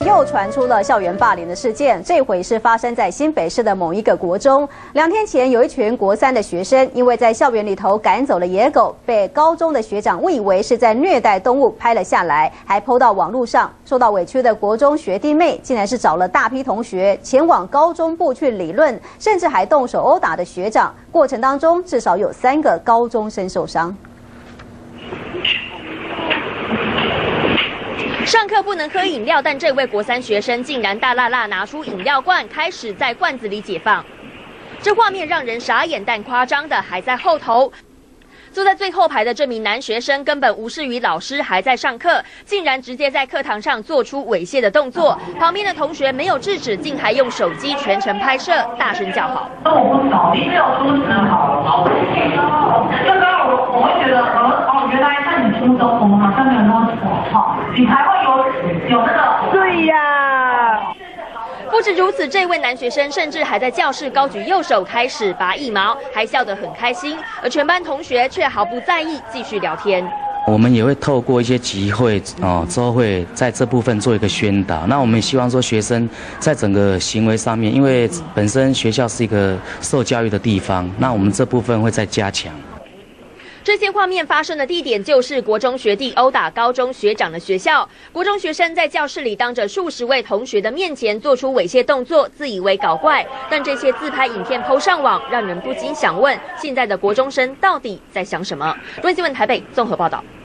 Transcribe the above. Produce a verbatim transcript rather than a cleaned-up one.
又传出了校园霸凌的事件，这回是发生在新北市的某一个国中。两天前，有一群国三的学生，因为在校园里头赶走了野狗，被高中的学长误以为是在虐待动物，拍了下来，还 po 到网络上。受到委屈的国中学弟妹，竟然是找了大批同学前往高中部去理论，甚至还动手殴打的学长。过程当中，至少有三个高中生受伤。 上课不能喝饮料，但这位国三学生竟然大辣辣拿出饮料罐，开始在罐子里解放。这画面让人傻眼，但夸张的还在后头。坐在最后排的这名男学生根本无视于老师还在上课，竟然直接在课堂上做出猥亵的动作。旁边的同学没有制止，竟还用手机全程拍摄，大声叫好。 那我不少，你没有出示好。刚刚我我会觉得，呃，哦，原来在你初中我们好像没有那么丑哈，你才会有有那个。对呀。 不止如此，这位男学生甚至还在教室高举右手开始拔腋毛，还笑得很开心，而全班同学却毫不在意，继续聊天。 我们也会透过一些集会哦，之后会在这部分做一个宣导。那我们也希望说，学生在整个行为上面，因为本身学校是一个受教育的地方，那我们这部分会再加强。 这些画面发生的地点就是国中学弟殴打高中学长的学校。国中学生在教室里当着数十位同学的面前做出猥亵动作，自以为搞怪。但这些自拍影片 po 上网，让人不禁想问：现在的国中生到底在想什么？中央新闻台北综合报道。